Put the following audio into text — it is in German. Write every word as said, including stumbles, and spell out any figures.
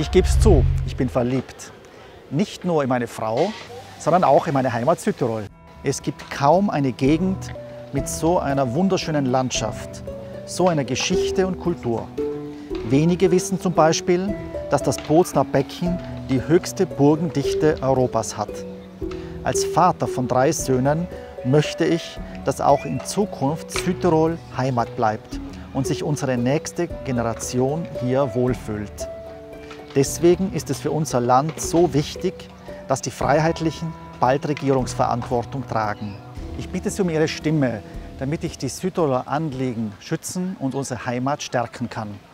Ich gebe es zu, ich bin verliebt. Nicht nur in meine Frau, sondern auch in meine Heimat Südtirol. Es gibt kaum eine Gegend mit so einer wunderschönen Landschaft, so einer Geschichte und Kultur. Wenige wissen zum Beispiel, dass das Bozner Becken die höchste Burgendichte Europas hat. Als Vater von drei Söhnen möchte ich, dass auch in Zukunft Südtirol Heimat bleibt und sich unsere nächste Generation hier wohlfühlt. Deswegen ist es für unser Land so wichtig, dass die Freiheitlichen bald Regierungsverantwortung tragen. Ich bitte Sie um Ihre Stimme, damit ich die Südtiroler Anliegen schützen und unsere Heimat stärken kann.